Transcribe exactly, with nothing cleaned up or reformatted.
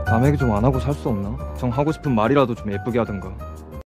남에게 좀 안 하고 살 수 없나? 정 하고 싶은 말이라도 좀 예쁘게 하든가.